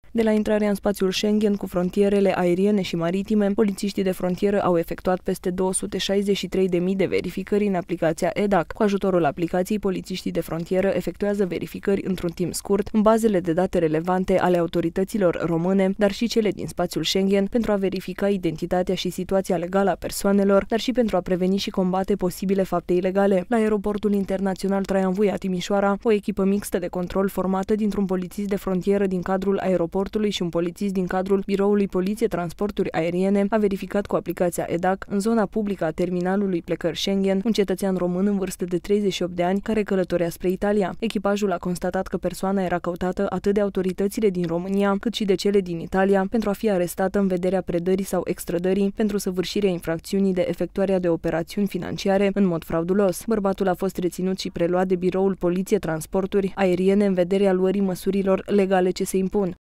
De la intrarea în spațiul Schengen cu frontierele aeriene și maritime, polițiștii de frontieră au efectuat peste 263.000 de verificări în aplicația EDAC. Cu ajutorul aplicației, polițiștii de frontieră efectuează verificări într-un timp scurt în bazele de date relevante ale autorităților române, dar și cele din spațiul Schengen, pentru a verifica identitatea și situația legală a persoanelor, dar și pentru a preveni și combate posibile fapte ilegale. La aeroportul internațional Traian Vuia, Timișoara, o echipă mixtă de control formată dintr-un polițist de frontieră din cadrul aeroportului și un polițist din cadrul Biroului Poliție Transporturi Aeriene a verificat cu aplicația EDAC, în zona publică a terminalului plecări Schengen, un cetățean român în vârstă de 38 de ani care călătorea spre Italia. Echipajul a constatat că persoana era căutată atât de autoritățile din România, cât și de cele din Italia, pentru a fi arestată în vederea predării sau extrădării pentru săvârșirea infracțiunii de efectuarea de operațiuni financiare în mod fraudulos. Bărbatul a fost reținut și preluat de Biroul Poliție Transporturi Aeriene în vederea luării măsurilor legale ce se impun.